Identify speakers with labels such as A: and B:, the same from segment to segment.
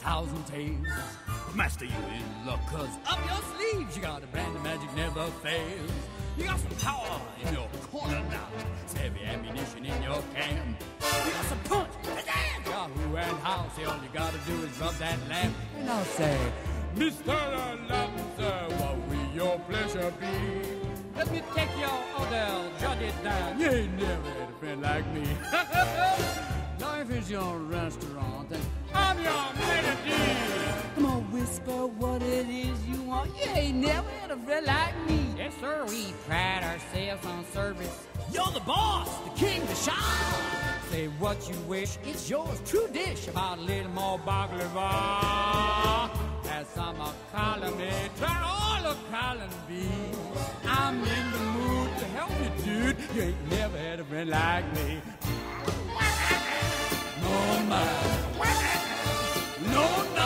A: 1,000 tales. Master, you in luck, 'cause up your sleeves you got a brand of magic never fails. You got some power in your corner now, some heavy ammunition in your can. You got some punch, pizzazz, got who and how. Say all you gotta do is rub that lamp, and I'll say, Mr. Aladdin, sir, what will your pleasure be? Let me take your order, jot it down. You ain't never had a friend like me. Life is your restaurant, and I'm your melody. Come on, whisper what it is you want. You ain't never had a friend like me. Yes, sir, we pride ourselves on service. You're the boss, the king, the shah. Say what you wish, it's yours, true dish. About a little more baklava. As some are calling me, try all of calling me. I'm in the mood to help you, dude. You ain't never had a friend like me. No, man. No, no.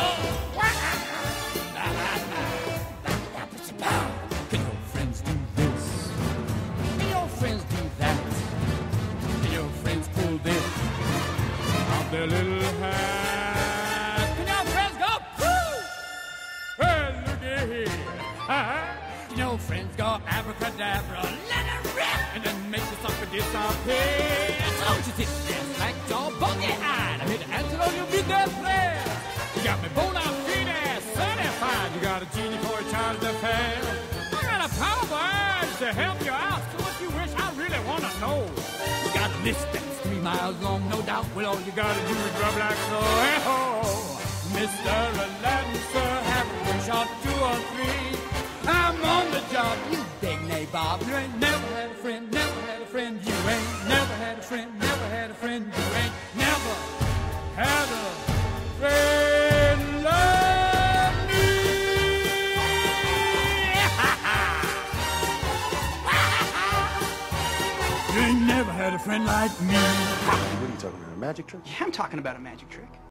A: Can your friends do this? Can your friends do that? Can your friends pull this off their little hat? Can your friends go, woo? Well, looky here. Can your friends go abracadabra, let it rip, and then make the sucker disappear? Don't you sit there like your buggy-eyed? I'm here to answer all your big ass prayers. You got me bona fide certified. You got a genie for a child's affair. I got a power word to help you out. So what you wish, I really want to know. You got a list that's 3 miles long, no doubt. Well, all you got to do is rub like so. Hey-ho, Mr. Aladdin, sir, have a wish or 2 or 3. I'm on the job, you big nabob. You ain't never had a friend, never had a friend. You ain't never had a friend, never had a friend. You ain't never had a friend like me. You ain't never had a friend like me.
B: What are you talking about, a magic trick?
C: Yeah, I'm talking about a magic trick.